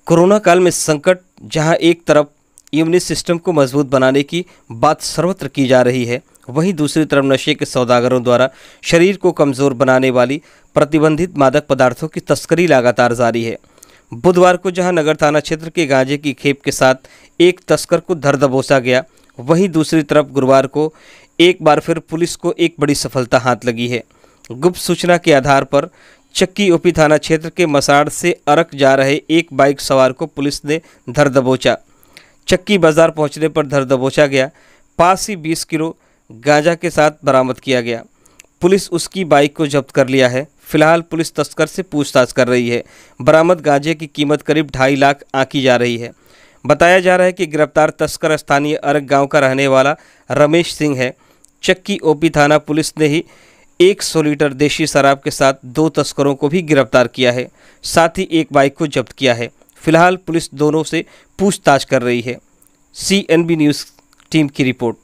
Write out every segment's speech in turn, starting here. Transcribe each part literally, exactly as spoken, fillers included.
Corona काल में संकट, जहां एक तरफ इम्यूनिटी सिस्टम को मजबूत बनाने की बात सर्वत्र की जा रही है, वहीं दूसरी तरफ नशे के सौदागरों द्वारा शरीर को कमजोर बनाने वाली प्रतिबंधित मादक पदार्थों की तस्करी लगातार जारी है। बुधवार को जहां नगर थाना क्षेत्र के गांजे की खेप के साथ एक तस्कर को धर दबोचा गया, वहीं दूसरी तरफ गुरुवार को एक बार फिर पुलिस को एक बड़ी सफलता हाथ लगी है। गुप्त सूचना के आधार पर चक्की ओपी थाना क्षेत्र के मसाड़ से अरक जा रहे एक बाइक सवार को पुलिस ने धर दबोचा। चक्की बाजार पहुंचने पर धर दबोचा गया। पास ही बीस किलो गांजा के साथ बरामद किया गया। पुलिस उसकी बाइक को जब्त कर लिया है। फिलहाल पुलिस तस्कर से पूछताछ कर रही है। बरामद गांजे की कीमत करीब ढाई लाख आंकी जा रही है। बताया जा रहा है कि गिरफ्तार तस्कर स्थानीय अरक गांव का रहने वाला रमेश सिंह है। चक्की ओपी थाना पुलिस ने ही एक सौ लीटर देशी शराब के साथ दो तस्करों को भी गिरफ्तार किया है, साथ ही एक बाइक को जब्त किया है। फिलहाल पुलिस दोनों से पूछताछ कर रही है। सीएनबी न्यूज़ टीम की रिपोर्ट।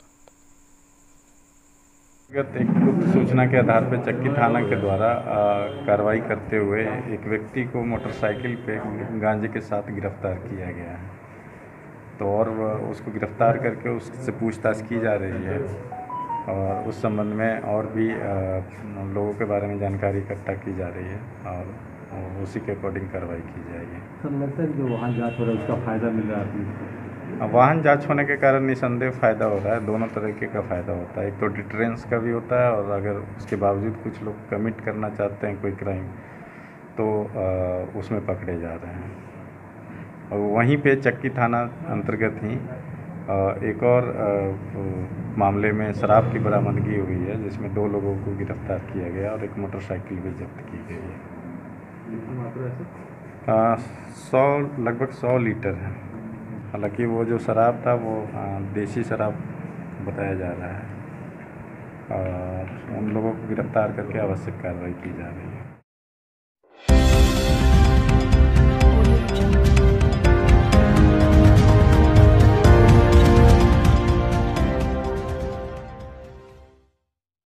एक गुप्त सूचना के आधार पर चक्की थाना के द्वारा कार्रवाई करते हुए एक व्यक्ति को मोटरसाइकिल पे गांजे के साथ गिरफ्तार किया गया है। तो और उसको गिरफ्तार करके उससे पूछताछ की जा रही है और उस संबंध में और भी लोगों के बारे में जानकारी इकट्ठा की जा रही है और उसी के अकॉर्डिंग कार्रवाई की जाएगी। सर, लगता है जो वाहन जांच हो रहा है उसका फ़ायदा मिल रहा है? वाहन जांच होने के कारण निसंदेह फ़ायदा हो रहा है। दोनों तरीके का फ़ायदा होता है। एक तो डिटरेंस का भी होता है और अगर उसके बावजूद कुछ लोग कमिट करना चाहते हैं कोई क्राइम तो आ, उसमें पकड़े जा रहे हैं। और वहीं पे चक्की थाना अंतर्गत ही आ, एक और आ, मामले में शराब की बरामदगी हुई है, जिसमें दो लोगों को गिरफ्तार किया गया और एक मोटरसाइकिल भी जब्त की गई है। आ, सौ लगभग सौ लीटर है। हालांकि वो जो शराब था वो देसी शराब बताया जा रहा है और उन लोगों को गिरफ्तार करके आवश्यक कार्रवाई की जा रही है।